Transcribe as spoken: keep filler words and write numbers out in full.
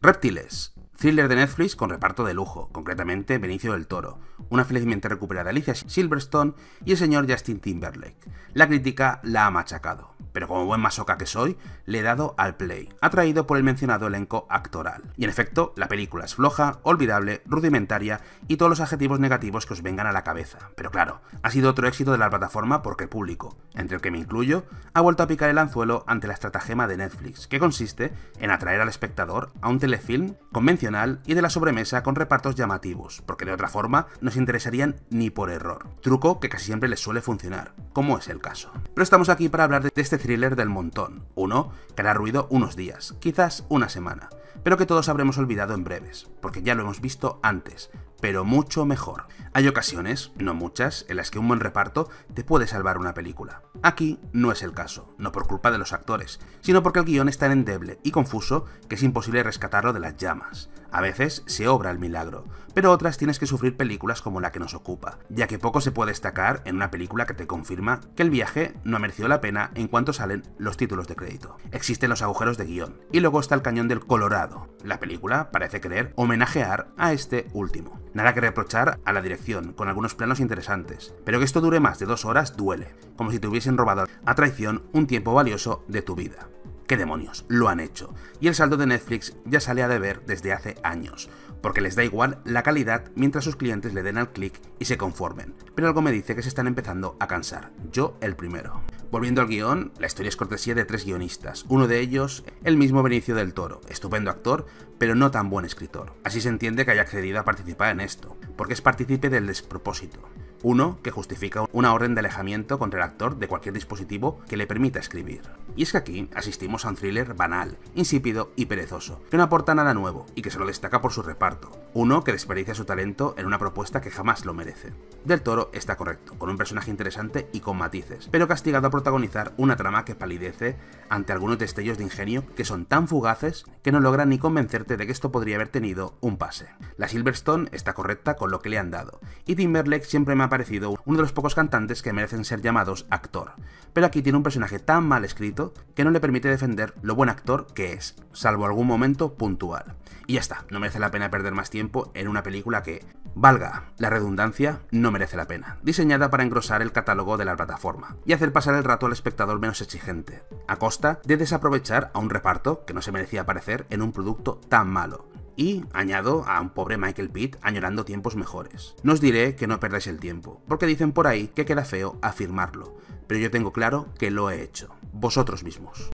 Reptiles, thriller de Netflix con reparto de lujo, concretamente Benicio del Toro, una felizmente recuperada Alicia Silverstone y el señor Justin Timberlake. La crítica la ha machacado, pero como buen masoca que soy, le he dado al play, atraído por el mencionado elenco actoral. Y en efecto, la película es floja, olvidable, rudimentaria y todos los adjetivos negativos que os vengan a la cabeza. Pero claro, ha sido otro éxito de la plataforma porque el público, entre el que me incluyo, ha vuelto a picar el anzuelo ante la estratagema de Netflix, que consiste en atraer al espectador a un telefilm convencional y de la sobremesa con repartos llamativos, porque de otra forma no se interesarían ni por error. Truco que casi siempre les suele funcionar, como es el caso. Pero estamos aquí para hablar de este thriller del montón, uno que hará ruido unos días, quizás una semana, pero que todos habremos olvidado en breves, porque ya lo hemos visto antes, pero mucho mejor. Hay ocasiones, no muchas, en las que un buen reparto te puede salvar una película. Aquí no es el caso, no por culpa de los actores, sino porque el guión es tan endeble y confuso que es imposible rescatarlo de las llamas. A veces se obra el milagro, pero otras tienes que sufrir películas como la que nos ocupa, ya que poco se puede destacar en una película que te confirma que el viaje no ha merecido la pena en cuanto salen los títulos de crédito. Existen los agujeros de guión, y luego está el cañón del Colorado. La película parece querer homenajear a este último. Nada que reprochar a la dirección, con algunos planos interesantes, pero que esto dure más de dos horas duele, como si te hubiesen robado a traición un tiempo valioso de tu vida. ¿Qué demonios? Lo han hecho. Y el saldo de Netflix ya sale a deber desde hace años, porque les da igual la calidad mientras sus clientes le den al clic y se conformen. Pero algo me dice que se están empezando a cansar. Yo el primero. Volviendo al guión, la historia es cortesía de tres guionistas, uno de ellos el mismo Benicio del Toro, estupendo actor, pero no tan buen escritor. Así se entiende que haya accedido a participar en esto, porque es partícipe del despropósito. Uno que justifica una orden de alejamiento contra el actor de cualquier dispositivo que le permita escribir. Y es que aquí asistimos a un thriller banal, insípido y perezoso, que no aporta nada nuevo y que solo destaca por su reparto. Uno que desperdicia su talento en una propuesta que jamás lo merece. Del Toro está correcto, con un personaje interesante y con matices, pero castigado a protagonizar una trama que palidece ante algunos destellos de ingenio que son tan fugaces que no logran ni convencerte de que esto podría haber tenido un pase. La Silverstone está correcta con lo que le han dado, y Timberlake siempre me ha parecido uno de los pocos cantantes que merecen ser llamados actor, pero aquí tiene un personaje tan mal escrito que no le permite defender lo buen actor que es, salvo algún momento puntual. Y ya está, no merece la pena perder más tiempo en una película que, valga la redundancia, no merece la pena, diseñada para engrosar el catálogo de la plataforma y hacer pasar el rato al espectador menos exigente, a costa de desaprovechar a un reparto que no se merecía aparecer en un producto tan malo. Y añado a un pobre Michael Pitt añorando tiempos mejores. No os diré que no perdáis el tiempo, porque dicen por ahí que queda feo afirmarlo, pero yo tengo claro que lo he hecho. Vosotros mismos.